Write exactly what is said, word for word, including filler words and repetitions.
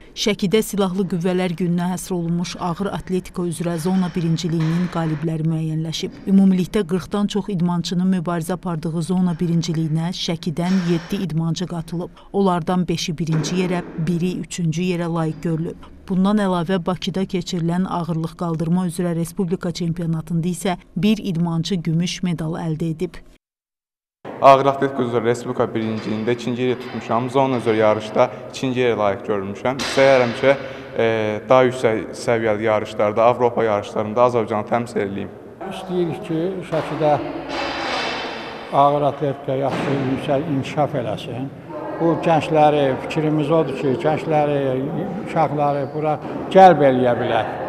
Şəkidə Silahlı Qüvvələr gününə həsr olunmuş ağır atletika üzrə zona birinciliyinin qalibləri müəyyənləşib. Ümumilikdə qırxdan çox idmançının mübarizə apardığı zona birinciliyinə Şəkidən yeddi idmançı qatılıb. Onlardan beşi birinci yerə, biri üçüncü yerə layiq görülüb. Bundan əlavə Bakıda keçirilən ağırlıq qaldırma üzrə Respublika çempionatında isə bir idmançı gümüş medal əldə edib. Ağır atletika üzrə Respublika birinciliyində ikinci yeri tutmuşam. Zona üzrə yarışda ikinci yerə layiq görülmüşəm. İstəyərəm ki, e, daha yüksək səviyyəli yarışlarda, Avropa yarışlarında Azərbaycanı təmsil edeyim. İstəyirik ki, Şəkidə ağır atletika yaxşı yüksək inkişaf eləsin. Bu gəncləri, fikrimiz odur ki, gəncləri, uşaqları bura cəlb eləyə bilər.